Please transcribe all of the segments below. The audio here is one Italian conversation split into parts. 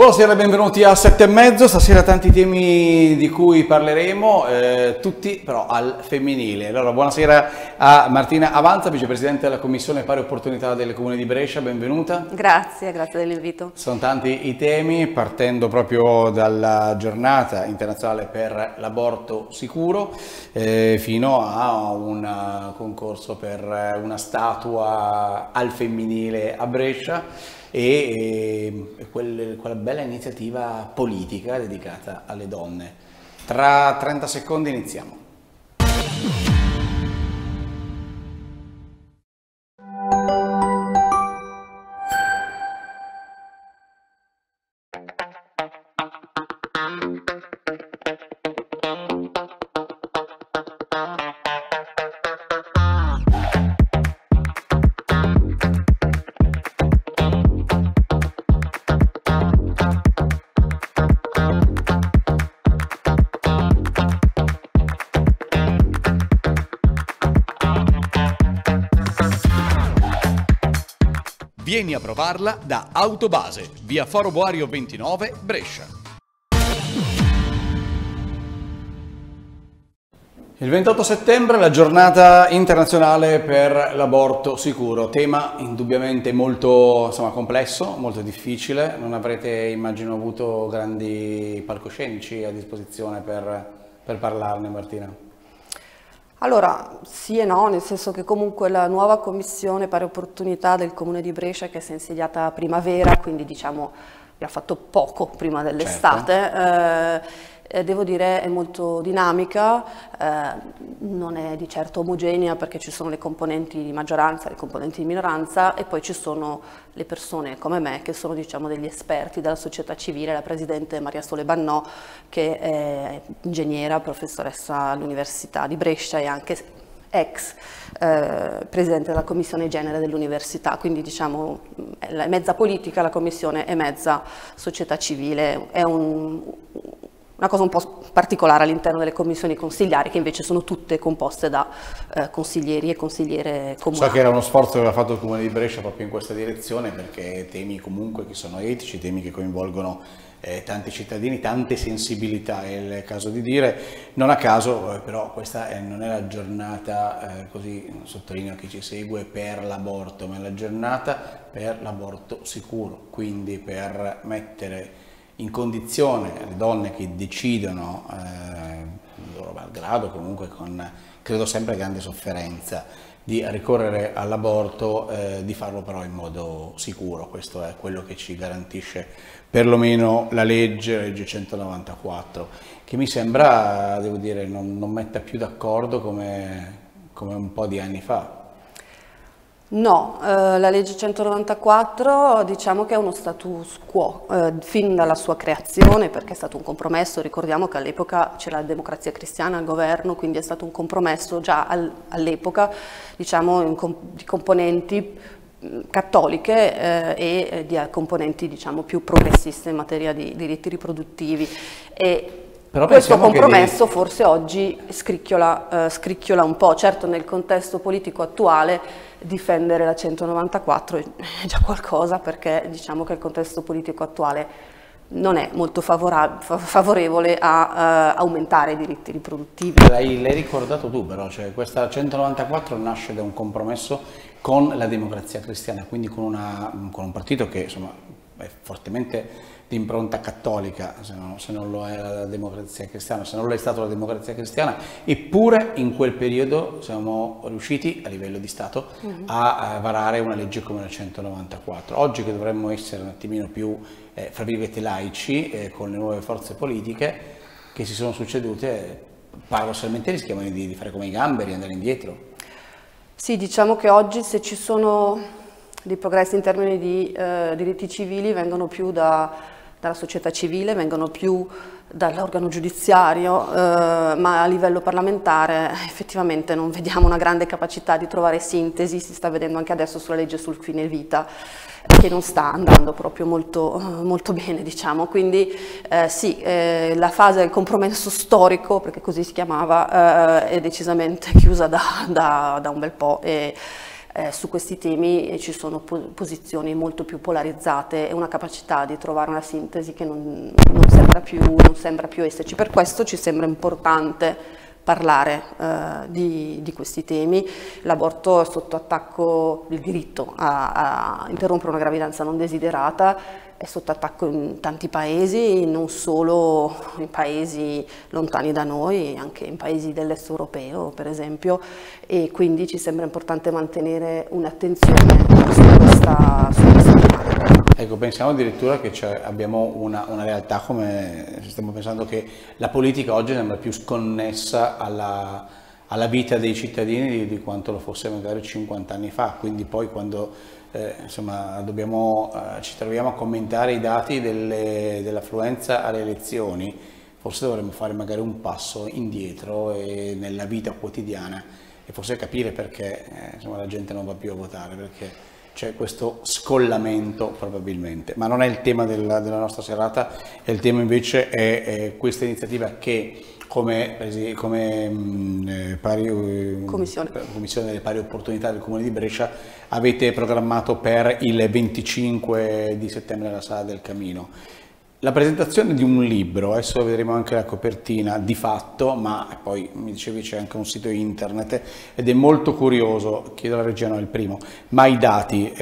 Buonasera e benvenuti a 7:30, stasera tanti temi di cui parleremo, tutti però al femminile. Allora, buonasera a Martina Avanza, vicepresidente della Commissione Pari Opportunità del Comune di Brescia, benvenuta. Grazie dell'invito. Sono tanti i temi, partendo proprio dalla giornata internazionale per l'aborto sicuro, fino a un concorso per una statua al femminile a Brescia. E quella bella iniziativa politica dedicata alle donne. Tra 30 secondi iniziamo. Vieni a provarla da Autobase, via Foro Boario 29, Brescia. Il 28 settembre è la giornata internazionale per l'aborto sicuro, tema indubbiamente molto complesso, molto difficile. Non avrete, immagino, avuto grandi palcoscenici a disposizione per parlarne, Martina? Allora, sì e no, nel senso che comunque la nuova commissione pari opportunità del Comune di Brescia, che si è insediata a primavera, quindi diciamo abbiamo fatto poco prima dell'estate, devo dire è molto dinamica, non è di certo omogenea perché ci sono le componenti di maggioranza, le componenti di minoranza e poi ci sono le persone come me che sono diciamo degli esperti della società civile, la presidente Maria Sole Bannò che è ingegnera, professoressa all'Università di Brescia e anche ex presidente della commissione genere dell'università, quindi diciamo è mezza politica la commissione e mezza società civile, è una cosa un po' particolare all'interno delle commissioni consigliari che invece sono tutte composte da consiglieri e consigliere comunali. So che era uno sforzo che aveva fatto il Comune di Brescia proprio in questa direzione perché temi comunque che sono etici, temi che coinvolgono tanti cittadini, tante sensibilità, è il caso di dire. Non a caso però questa non è la giornata, così sottolineo a chi ci segue, per l'aborto, ma è la giornata per l'aborto sicuro, quindi per mettere in condizione le donne che decidono, loro malgrado, comunque con credo sempre grande sofferenza, di ricorrere all'aborto, di farlo però in modo sicuro. Questo è quello che ci garantisce perlomeno la legge 194, che mi sembra, devo dire, non metta più d'accordo come un po' di anni fa. No, la legge 194 diciamo che è uno status quo fin dalla sua creazione perché è stato un compromesso, ricordiamo che all'epoca c'era la Democrazia Cristiana al governo, quindi è stato un compromesso già all'epoca diciamo di componenti cattoliche e di componenti diciamo più progressiste in materia di diritti riproduttivi. Però questo compromesso forse oggi scricchiola un po', certo nel contesto politico attuale difendere la 194 è già qualcosa perché diciamo che il contesto politico attuale non è molto favorevole a aumentare i diritti riproduttivi. L'hai ricordato tu però, cioè questa 194 nasce da un compromesso con la Democrazia Cristiana, quindi con un partito che insomma è fortemente di impronta cattolica, se non lo è la Democrazia Cristiana, se non lo è stato la Democrazia Cristiana, eppure in quel periodo siamo riusciti a livello di Stato a varare una legge come la 194. Oggi che dovremmo essere un attimino più, fra virgolette, laici, con le nuove forze politiche che si sono succedute, paradossalmente rischiamo di fare come i gamberi, andare indietro. Sì, diciamo che oggi se ci sono dei progressi in termini di diritti civili vengono più dalla società civile, vengono più dall'organo giudiziario, ma a livello parlamentare effettivamente non vediamo una grande capacità di trovare sintesi, si sta vedendo anche adesso sulla legge sul fine vita, che non sta andando proprio molto bene, diciamo. Quindi sì, la fase del compromesso storico, perché così si chiamava, è decisamente chiusa da un bel po'. su questi temi ci sono posizioni molto più polarizzate e una capacità di trovare una sintesi che non sembra più esserci. Per questo ci sembra importante parlare di questi temi. L'aborto è sotto attacco, il diritto a interrompere una gravidanza non desiderata è sotto attacco in tanti paesi, non solo in paesi lontani da noi, anche in paesi dell'est europeo per esempio, e quindi ci sembra importante mantenere un'attenzione su questa tematica. Ecco, pensiamo addirittura che abbiamo una realtà, come stiamo pensando che la politica oggi sembra più sconnessa alla vita dei cittadini di quanto lo fosse magari 50 anni fa, quindi poi quando insomma, ci troviamo a commentare i dati dell'affluenza alle elezioni, forse dovremmo fare magari un passo indietro nella vita quotidiana e forse capire perché insomma, la gente non va più a votare, perché c'è questo scollamento probabilmente. Ma non è il tema della nostra serata, il tema invece è questa iniziativa che come Commissione delle Pari Opportunità del Comune di Brescia avete programmato per il 25 di settembre alla Sala del Camino. La presentazione di un libro, adesso vedremo anche la copertina di fatto, ma poi mi dicevi c'è anche un sito internet ed è molto curioso, chiedo alla regia, no, il primo, ma i dati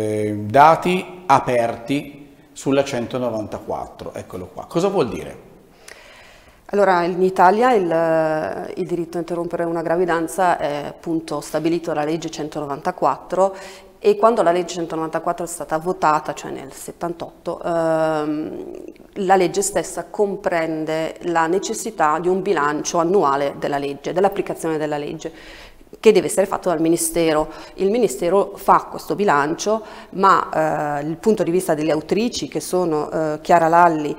aperti sulla 194, eccolo qua. Cosa vuol dire? Allora, in Italia il diritto a interrompere una gravidanza è appunto stabilito dalla legge 194 e quando la legge 194 è stata votata, cioè nel 78, la legge stessa comprende la necessità di un bilancio annuale della legge, dell'applicazione della legge, che deve essere fatto dal Ministero. Il Ministero fa questo bilancio, ma il punto di vista delle autrici, che sono Chiara Lalli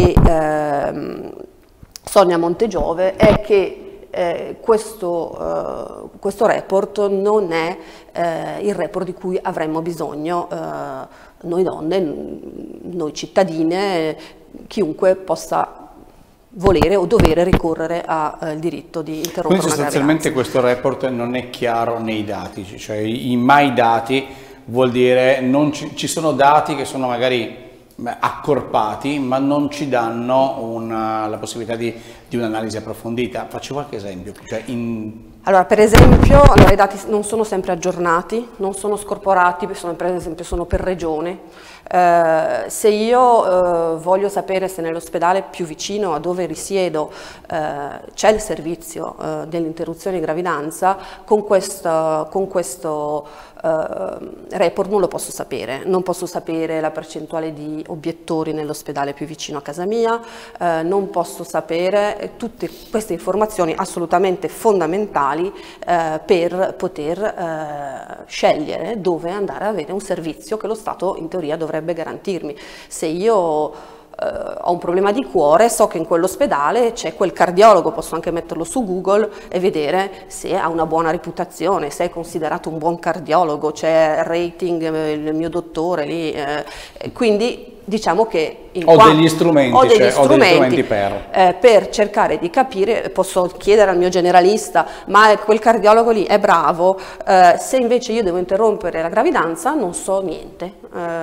e Sonia Montegiove, è che questo report non è il report di cui avremmo bisogno noi donne, noi cittadine, chiunque possa volere o dovere ricorrere al diritto di interrompere Quindi una sostanzialmente gravidanza. questo report non è chiaro nei dati, cioè i mai dati vuol dire ci sono dati che sono magari accorpati ma non ci danno la possibilità di un'analisi approfondita. Faccio qualche esempio. Allora, per esempio, i dati non sono sempre aggiornati, non sono scorporati, per esempio sono per regione. Se io voglio sapere se nell'ospedale più vicino a dove risiedo c'è il servizio dell'interruzione di gravidanza, con questo report non lo posso sapere. Non posso sapere la percentuale di obiettori nell'ospedale più vicino a casa mia, non posso sapere tutte queste informazioni assolutamente fondamentali per poter scegliere dove andare a avere un servizio che lo Stato in teoria dovrebbe garantirmi. Se io ho un problema di cuore, so che in quell'ospedale c'è quel cardiologo, posso anche metterlo su Google e vedere se ha una buona reputazione, se è considerato un buon cardiologo, c'è il rating, il mio dottore lì, quindi diciamo che ho degli strumenti per cercare di capire, posso chiedere al mio generalista, ma quel cardiologo lì è bravo, se invece io devo interrompere la gravidanza non so niente,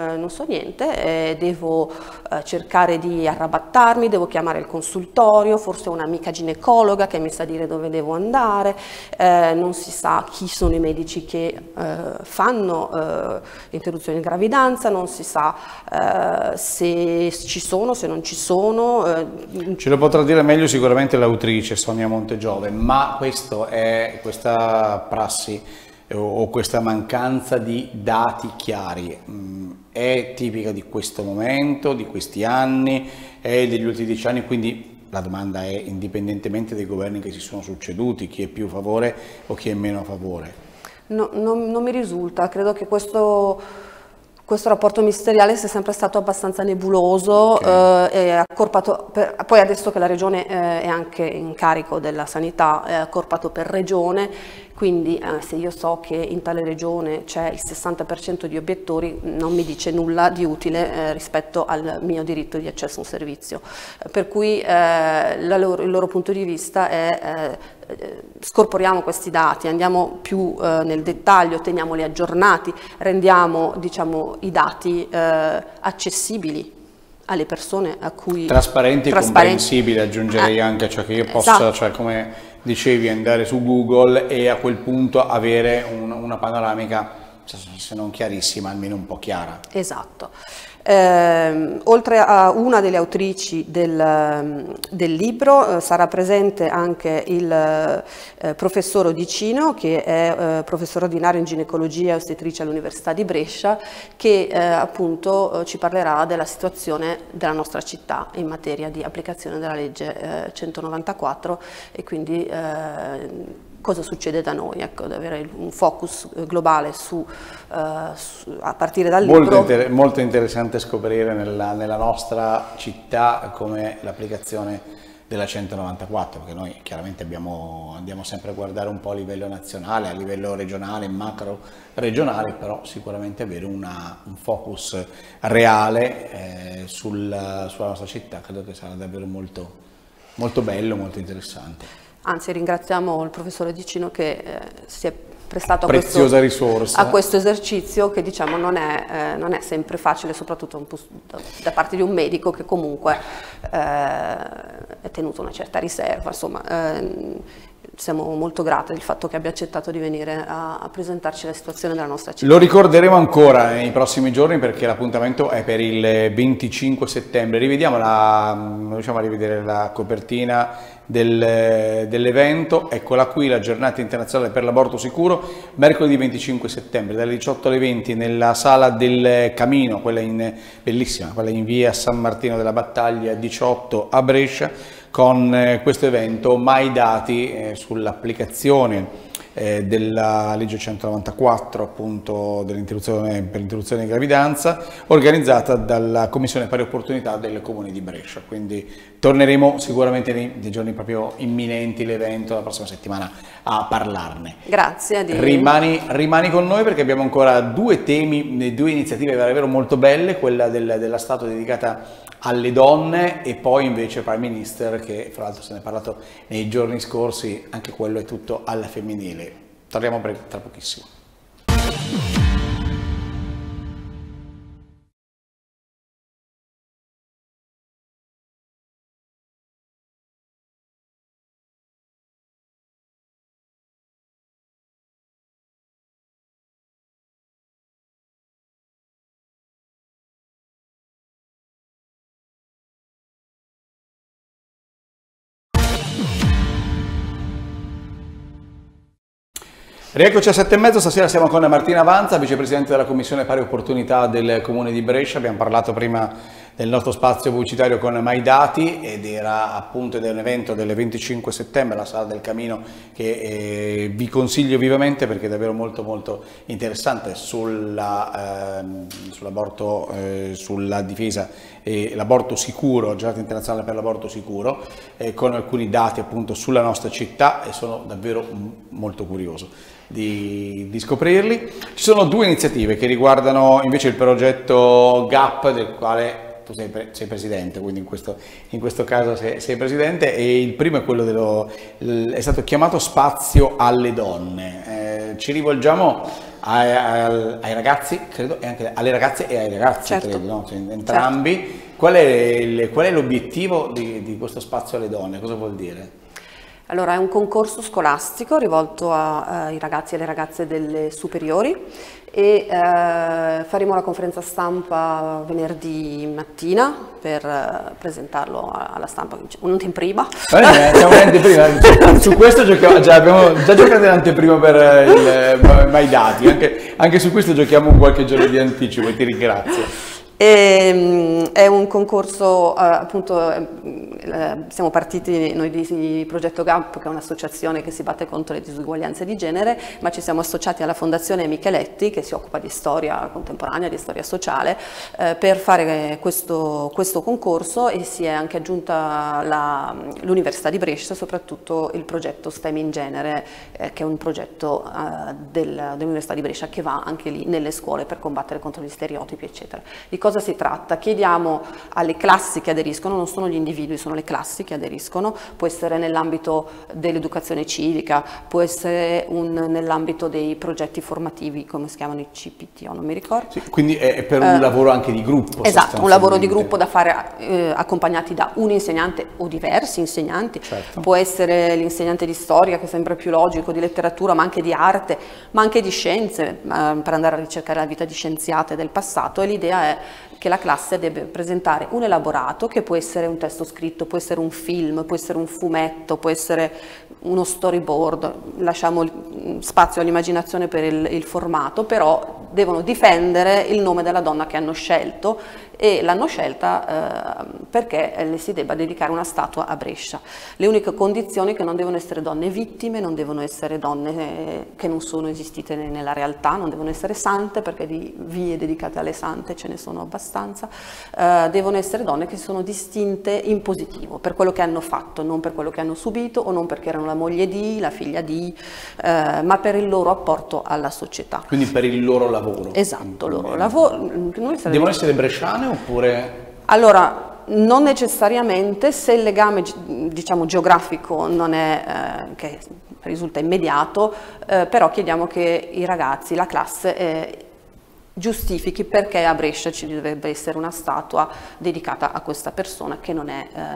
devo cercare di arrabattarmi, devo chiamare il consultorio, forse un'amica ginecologa che mi sa dire dove devo andare, non si sa chi sono i medici che fanno interruzione di gravidanza, non si sa se ci sono, se non ci sono. Ce lo potrà dire meglio sicuramente l'autrice Sonia Montegiove, ma questa prassi o questa mancanza di dati chiari è tipica di questo momento, di questi anni, è degli ultimi 10 anni, quindi la domanda è, indipendentemente dai governi che si sono succeduti, chi è più a favore o chi è meno a favore? No, non mi risulta, credo che questo rapporto ministeriale sia sempre stato abbastanza nebuloso, okay. È accorpato poi adesso che la regione è anche in carico della sanità, è accorpato per regione, Quindi se io so che in tale regione c'è il 60% di obiettori, non mi dice nulla di utile rispetto al mio diritto di accesso a un servizio. Per cui il loro punto di vista è scorporiamo questi dati, andiamo più nel dettaglio, teniamoli aggiornati, rendiamo, diciamo, i dati accessibili alle persone a cui... Trasparenti e comprensibili, aggiungerei anche, cioè che io possa, esatto, cioè come dicevi, andare su Google e a quel punto avere una panoramica, se non chiarissima, almeno un po' chiara. Esatto. Oltre a una delle autrici del libro sarà presente anche il professor Odicino, che è professore ordinario in ginecologia e ostetricia all'Università di Brescia, che appunto ci parlerà della situazione della nostra città in materia di applicazione della legge 194 e quindi cosa succede da noi, ecco, ad avere un focus globale a partire dal libro. Molto interessante scoprire nella nostra città come l'applicazione della 194, perché noi chiaramente andiamo sempre a guardare un po' a livello nazionale, a livello regionale, macro regionale, però sicuramente avere un focus reale sulla nostra città credo che sarà davvero molto, molto bello, molto interessante. Anzi, ringraziamo il professore Odicino che si è prestato a questo esercizio che, diciamo, non è sempre facile, soprattutto da parte di un medico che comunque è tenuto una certa riserva. Insomma, siamo molto grati del fatto che abbia accettato di venire a presentarci la situazione della nostra città. Lo ricorderemo ancora nei prossimi giorni perché l'appuntamento è per il 25 settembre. Riusciamo a rivedere la copertina dell'evento. Eccola qui, la giornata internazionale per l'aborto sicuro, mercoledì 25 settembre dalle 18 alle 20 nella sala del Camino, quella bellissima, quella in via San Martino della Battaglia 18 a Brescia, con questo evento Mai Dati sull'applicazione della legge 194, appunto, per l'interruzione di gravidanza, organizzata dalla Commissione Pari Opportunità del Comune di Brescia. Quindi torneremo sicuramente nei giorni proprio imminenti l'evento, la prossima settimana, a parlarne. Grazie. Rimani con noi perché abbiamo ancora due iniziative davvero molto belle, quella della Stato dedicata alle donne e poi invece Prime Minister, che fra l'altro se ne è parlato nei giorni scorsi, anche quello è tutto alla femminile. Torniamo tra pochissimo. Rieccoci a 7:30, stasera siamo con Martina Avanza, vicepresidente della Commissione Pari Opportunità del Comune di Brescia. Abbiamo parlato prima del nostro spazio pubblicitario con Mai Dati ed era appunto un evento del 25 settembre alla Sala del Camino che vi consiglio vivamente perché è davvero molto molto interessante sull'aborto, sulla difesa e l'aborto sicuro, giornata internazionale per l'aborto sicuro, con alcuni dati appunto sulla nostra città e sono davvero molto curioso di scoprirli. Ci sono due iniziative che riguardano invece il progetto GAP del quale tu sei presidente, quindi in questo caso sei presidente, e il primo è quello è stato chiamato Spazio alle donne. Ci rivolgiamo ai ragazzi, credo, e anche alle ragazze e ai ragazzi, certo, credo, no? Entrambi. Certo. Qual è l'obiettivo di questo Spazio alle donne? Cosa vuol dire? Allora, è un concorso scolastico rivolto ai ragazzi e alle ragazze delle superiori e faremo la conferenza stampa venerdì mattina per presentarlo alla stampa un'anteprima. Siamo in anteprima, su questo abbiamo già giocato in anteprima per il Mai Dati, anche su questo giochiamo qualche giorno di anticipo e ti ringrazio. È un concorso, appunto, siamo partiti noi di Progetto GAP, che è un'associazione che si batte contro le disuguaglianze di genere, ma ci siamo associati alla Fondazione Micheletti, che si occupa di storia contemporanea, di storia sociale, per fare questo concorso, e si è anche aggiunta l'Università di Brescia, soprattutto il progetto STEM in genere, che è un progetto dell'Università di Brescia che va anche lì nelle scuole per combattere contro gli stereotipi, eccetera. Di cosa si tratta? Chiediamo alle classi che aderiscono, non sono gli individui, sono le classi che aderiscono, può essere nell'ambito dell'educazione civica, può essere nell'ambito dei progetti formativi, come si chiamano, i CPTO, non mi ricordo. Sì, quindi è per un lavoro anche di gruppo. Esatto, un lavoro di gruppo da fare accompagnati da un insegnante o diversi insegnanti. Certo. Può essere l'insegnante di storia, che è sempre più logico, di letteratura, ma anche di arte, ma anche di scienze, per andare a ricercare la vita di scienziate del passato, e l'idea è che la classe deve presentare un elaborato, che può essere un testo scritto, può essere un film, può essere un fumetto, può essere uno storyboard, lasciamo spazio all'immaginazione per il formato, però devono difendere il nome della donna che hanno scelto, e l'hanno scelta perché le si debba dedicare una statua a Brescia. Le uniche condizioni: che non devono essere donne vittime, non devono essere donne che non sono esistite nella realtà, non devono essere sante, perché di vie dedicate alle sante ce ne sono abbastanza, devono essere donne che sono distinte in positivo per quello che hanno fatto, non per quello che hanno subito, o non perché erano la moglie di, la figlia di, ma per il loro apporto alla società. Quindi per il loro lavoro. Esatto, loro lavoro. Devono essere bresciane oppure? Allora, non necessariamente, se il legame, diciamo, geografico non è, che risulta immediato, però chiediamo che i ragazzi, la classe, giustifichi perché a Brescia ci dovrebbe essere una statua dedicata a questa persona, che non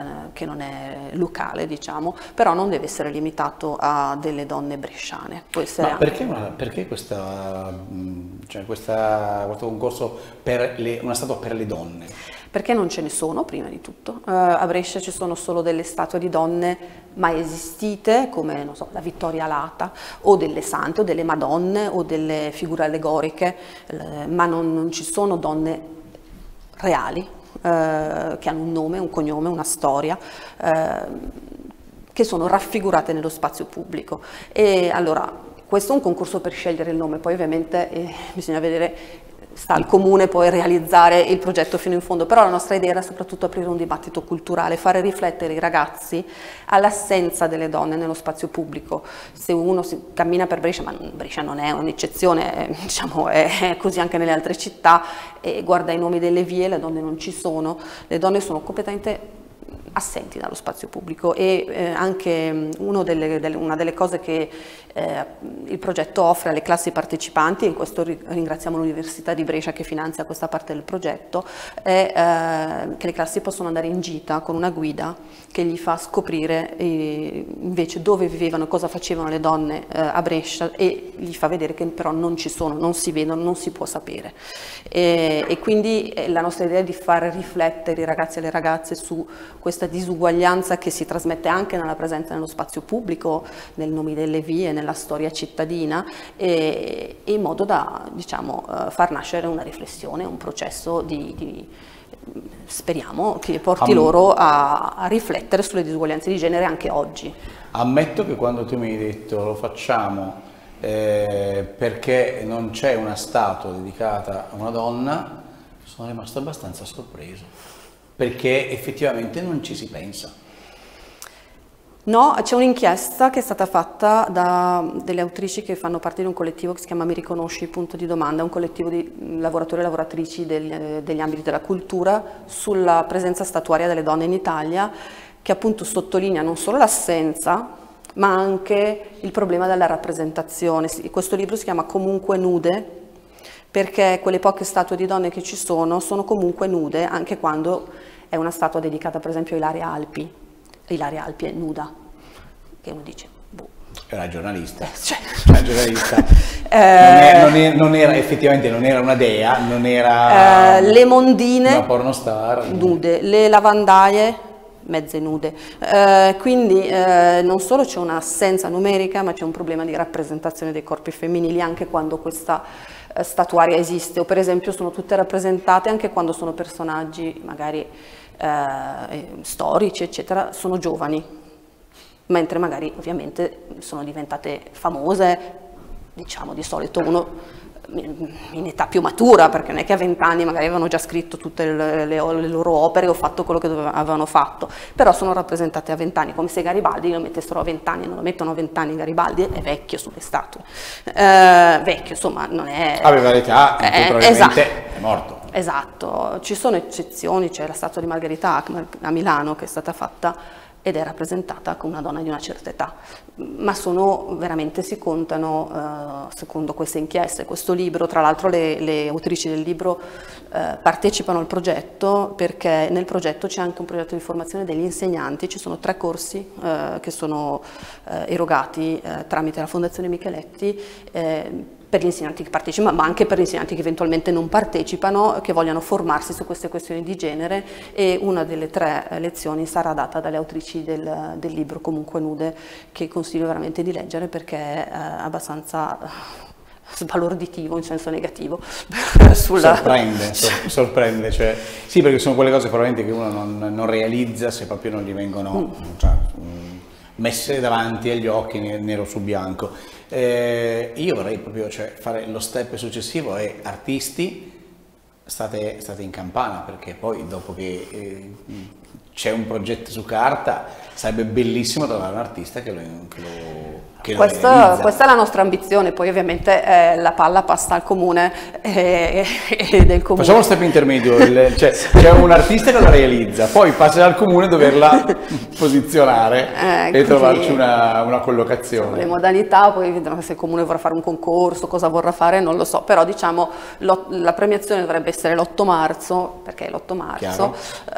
è locale, diciamo, però non deve essere limitato a delle donne bresciane. Può essere. Ma perché questo concorso per una statua per le donne? Perché non ce ne sono, prima di tutto. A Brescia ci sono solo delle statue di donne mai esistite, come, non so, la Vittoria Alata, o delle sante, o delle madonne, o delle figure allegoriche, ma non ci sono donne reali, che hanno un nome, un cognome, una storia, che sono raffigurate nello spazio pubblico. E allora, questo è un concorso per scegliere il nome, poi ovviamente bisogna vedere, sta al comune poi realizzare il progetto fino in fondo, però la nostra idea era soprattutto aprire un dibattito culturale, fare riflettere i ragazzi all'assenza delle donne nello spazio pubblico. Se uno cammina per Brescia, ma Brescia non è un'eccezione, diciamo, è così anche nelle altre città, e guarda i nomi delle vie, le donne non ci sono, le donne sono completamente assenti dallo spazio pubblico, e anche una delle cose che il progetto offre alle classi partecipanti, e in questo ringraziamo l'Università di Brescia che finanzia questa parte del progetto, è che le classi possono andare in gita con una guida che gli fa scoprire invece dove vivevano e cosa facevano le donne a Brescia, e gli fa vedere che però non ci sono, non si vedono, non si può sapere. E quindi la nostra idea è di far riflettere i ragazzi e le ragazze su questa disuguaglianza che si trasmette anche nella presenza nello spazio pubblico, nei nomi delle vie, nella storia cittadina, e in modo da, diciamo, far nascere una riflessione, un processo speriamo che porti loro a riflettere sulle disuguaglianze di genere anche oggi. Ammetto che quando tu mi hai detto lo facciamo perché non c'è una statua dedicata a una donna, sono rimasto abbastanza sorpreso, perché effettivamente non ci si pensa. No, c'è un'inchiesta che è stata fatta da delle autrici che fanno parte di un collettivo che si chiama Mi riconosci? Punto di domanda, un collettivo di lavoratori e lavoratrici degli ambiti della cultura, sulla presenza statuaria delle donne in Italia, che appunto sottolinea non solo l'assenza, ma anche il problema della rappresentazione. Questo libro si chiama Comunque nude, perché quelle poche statue di donne che ci sono comunque nude, anche quando è una statua dedicata per esempio a Ilaria Alpi. Ilaria Alpi è nuda, che uno dice, boh. Era giornalista. Cioè. Era giornalista. Non era, effettivamente non era una dea, non era le mondine una pornostar. nude, le lavandaie mezze nude. Quindi non solo c'è un'assenza numerica, ma c'è un problema di rappresentazione dei corpi femminili anche quando questa statuaria esiste, o per esempio sono tutte rappresentate anche quando sono personaggi magari storici, eccetera, sono giovani, mentre magari ovviamente sono diventate famose, diciamo di solito uno in età più matura, perché non è che a 20 anni magari avevano già scritto tutte le loro opere o fatto quello che avevano fatto, però sono rappresentate a 20 anni, come se Garibaldi lo mettessero a 20 anni, non lo mettono a 20 anni, Garibaldi è vecchio sulle statue, vecchio insomma non è... Aveva l'età in cui probabilmente esatto, è morto. Esatto, ci sono eccezioni, c'è la statua di Margherita Hack a Milano che è stata fatta ed è rappresentata come una donna di una certa età, ma sono veramente, si contano secondo queste inchieste. Questo libro, tra l'altro le autrici del libro partecipano al progetto, perché nel progetto c'è anche un progetto di formazione degli insegnanti, ci sono 3 corsi che sono erogati tramite la Fondazione Micheletti, per gli insegnanti che partecipano, ma anche per gli insegnanti che eventualmente non partecipano, che vogliono formarsi su queste questioni di genere, e una delle 3 lezioni sarà data dalle autrici del libro Comunque Nude, che consiglio veramente di leggere perché è abbastanza sbalorditivo in senso negativo. Sorprende, cioè, sì, perché sono quelle cose probabilmente che uno non realizza se proprio non gli vengono messe davanti agli occhi nero su bianco. Io vorrei proprio fare lo step successivo e artisti, state in campana, perché poi dopo che c'è un progetto su carta sarebbe bellissimo trovare un artista che lo realizza. Questa è la nostra ambizione, poi ovviamente la palla passa al comune e del comune. Facciamo lo step intermedio, c'è un artista che la realizza, poi passa al comune a doverla posizionare e trovarci una collocazione. Le modalità, poi vedremo se il comune vorrà fare un concorso, cosa vorrà fare, non lo so, però diciamo la premiazione dovrebbe essere l'8 marzo, perché è l'8 marzo,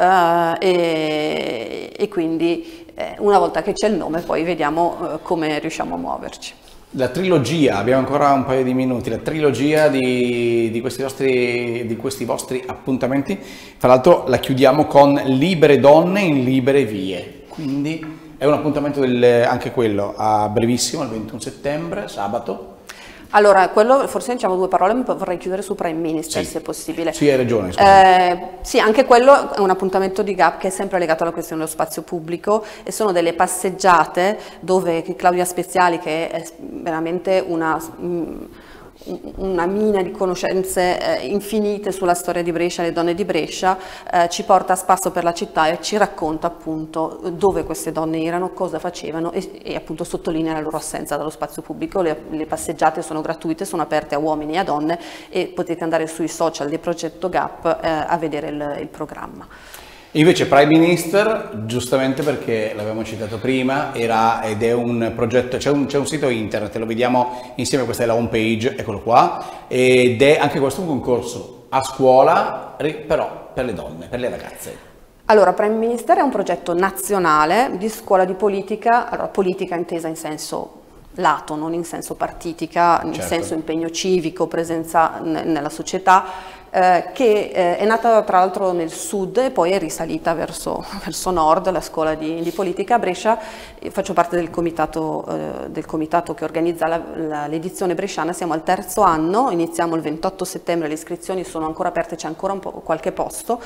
e quindi una volta che c'è il nome poi vediamo come riusciamo a muoverci. La trilogia, abbiamo ancora un paio di minuti, la trilogia di questi vostri appuntamenti, tra l'altro la chiudiamo con Libere donne in libere vie, quindi è un appuntamento anche quello a brevissimo, il 21 settembre, sabato. Allora, quello forse diciamo 2 parole, ma vorrei chiudere su Prime Minister, sì, se possibile. Sì, hai ragione. Sì, anche quello è un appuntamento di GAP che è sempre legato alla questione dello spazio pubblico, e sono delle passeggiate dove Claudia Speziali, che è veramente una mina di conoscenze infinite sulla storia di Brescia, le donne di Brescia, ci porta a spasso per la città e ci racconta appunto dove queste donne erano, cosa facevano e appunto sottolinea la loro assenza dallo spazio pubblico. Le passeggiate sono gratuite, sono aperte a uomini e a donne, e potete andare sui social del progetto GAP a vedere il programma. Invece Prime Minister, giustamente perché l'abbiamo citato prima, ed è un progetto, c'è un sito internet, lo vediamo insieme, questa è la home page, eccolo qua, ed è anche questo un concorso a scuola, però per le donne, per le ragazze. Allora, Prime Minister è un progetto nazionale di scuola di politica, allora politica intesa in senso lato, non in senso partitica, in senso impegno civico, presenza nella società, che è nata tra l'altro nel sud e poi è risalita verso nord, la scuola di politica a Brescia. Faccio parte del comitato che organizza l'edizione bresciana, siamo al 3° anno, iniziamo il 28 settembre, le iscrizioni sono ancora aperte, c'è ancora qualche posto,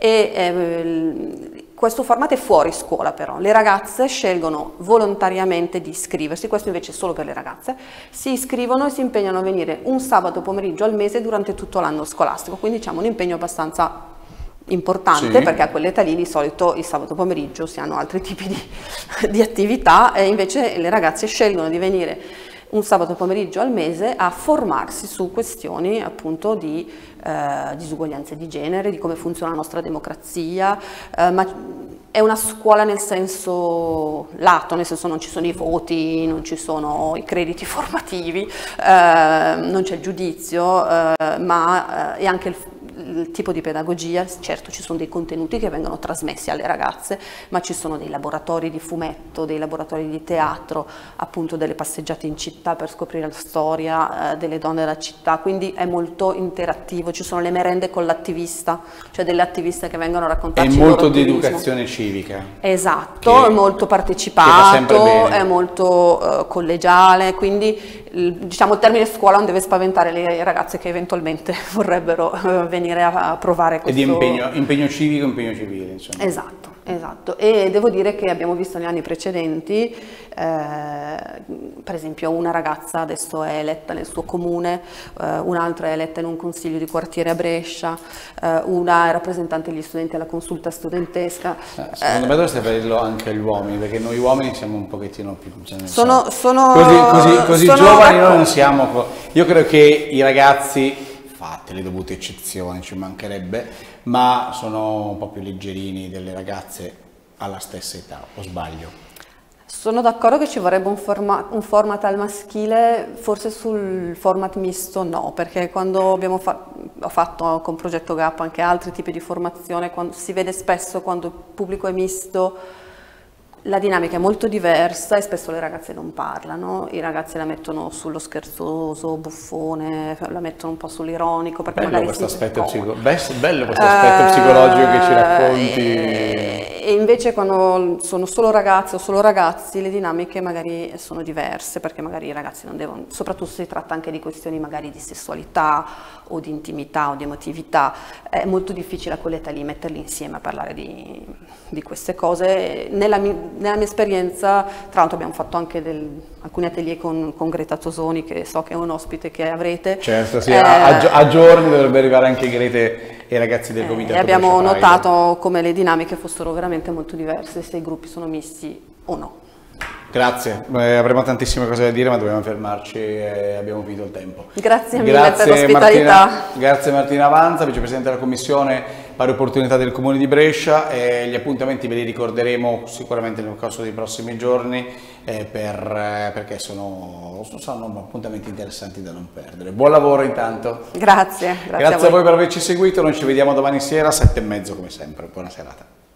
e questo formato è fuori scuola però, le ragazze scelgono volontariamente di iscriversi, questo invece è solo per le ragazze, si iscrivono e si impegnano a venire un sabato pomeriggio al mese durante tutto l'anno scolastico, quindi diciamo un impegno abbastanza importante, perché a quell'età lì di solito il sabato pomeriggio si hanno altri tipi di attività, e invece le ragazze scelgono di venire un sabato pomeriggio al mese a formarsi su questioni appunto di disuguaglianze di genere, di come funziona la nostra democrazia, ma è una scuola nel senso lato, nel senso non ci sono i voti, non ci sono i crediti formativi, non c'è il giudizio, ma è anche il tipo di pedagogia. Certo, ci sono dei contenuti che vengono trasmessi alle ragazze, ma ci sono dei laboratori di fumetto, dei laboratori di teatro, appunto delle passeggiate in città per scoprire la storia delle donne della città, quindi è molto interattivo. Ci sono le merende con l'attivista, cioè delle attiviste che vengono a raccontarci il loro È molto di attivismo. educazione civica. Esatto, è molto partecipato, è molto collegiale, quindi diciamo il termine scuola non deve spaventare le ragazze che eventualmente vorrebbero venire a provare questo. E di impegno civico, impegno civile, insomma. Esatto, esatto. E devo dire che abbiamo visto negli anni precedenti, per esempio una ragazza adesso è eletta nel suo comune, un'altra è eletta in un consiglio di quartiere a Brescia, una è rappresentante degli studenti alla consulta studentesca. Secondo me dovreste farlo anche agli uomini, perché noi uomini siamo un pochettino più... Così giovani noi non siamo... Io credo che i ragazzi, fatte le dovute eccezioni, ci mancherebbe, ma sono un po' più leggerini delle ragazze alla stessa età, o sbaglio? Sono d'accordo che ci vorrebbe un format al maschile, forse sul format misto no, perché quando ho fatto con Progetto Gap anche altri tipi di formazione, si vede spesso quando il pubblico è misto, la dinamica è molto diversa e spesso le ragazze non parlano, i ragazzi la mettono sullo scherzoso, buffone, la mettono un po' sull'ironico. Bello questo aspetto psicologico che ci racconti. E invece quando sono solo ragazze o solo ragazzi le dinamiche magari sono diverse, perché magari i ragazzi non devono, soprattutto se si tratta anche di questioni magari di sessualità o di intimità o di emotività, è molto difficile a quell'età lì metterli insieme a parlare di queste cose. Nella mia esperienza, tra l'altro abbiamo fatto anche alcuni atelier con Greta Tosoni, che so che è un ospite che avrete. Certo, sì, a giorni dovrebbe arrivare anche Grete e i ragazzi del comitato. E abbiamo notato come le dinamiche fossero veramente molto diverse, se i gruppi sono misti o no. Grazie, avremo tantissime cose da dire, ma dobbiamo fermarci e abbiamo finito il tempo. Grazie mille per l'ospitalità. Grazie Martina Avanza, vicepresidente della Commissione Pari Opportunità del Comune di Brescia. Gli appuntamenti ve li ricorderemo sicuramente nel corso dei prossimi giorni, perché sono appuntamenti interessanti da non perdere. Buon lavoro intanto. Grazie a voi per averci seguito, noi ci vediamo domani sera, 7:30 come sempre. Buona serata.